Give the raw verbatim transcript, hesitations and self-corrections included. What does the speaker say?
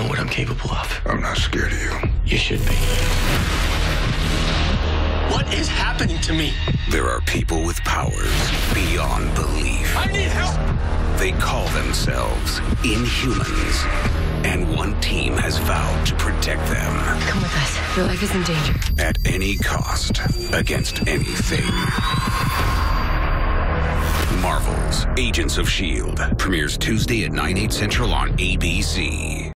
know what I'm capable of. I'm not scared of you. You should be. What is happening to me? There are people with powers beyond belief. I need help! They call themselves Inhumans, and one team has vowed to protect them. Come with us. Your life is in danger. At any cost, against anything. Marvel's Agents of S H I E L D premieres Tuesday at nine, eight central on A B C.